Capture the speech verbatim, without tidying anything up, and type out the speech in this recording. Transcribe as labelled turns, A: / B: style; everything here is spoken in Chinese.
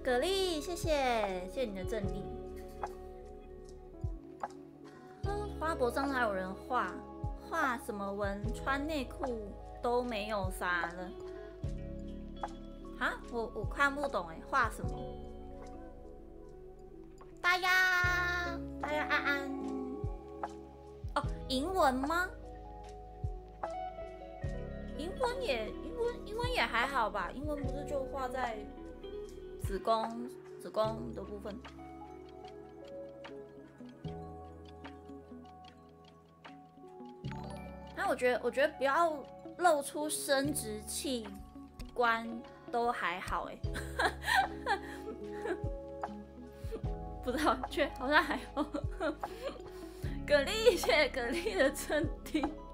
A: 蛤蜊，谢谢，谢谢你的正力。嗯，花博上还有人画画什么纹，穿内裤都没有啥了。啊，我我看不懂哎，画什么？大家，大家安安。哦，银纹吗？银纹也，银纹，银纹也还好吧。银纹不是就画在子宫、子宫的部分？那我觉得，我觉得不要露出生殖器官都还好哎。不知道，却好像还好。蛤蜊，谢谢蛤蜊的衬底。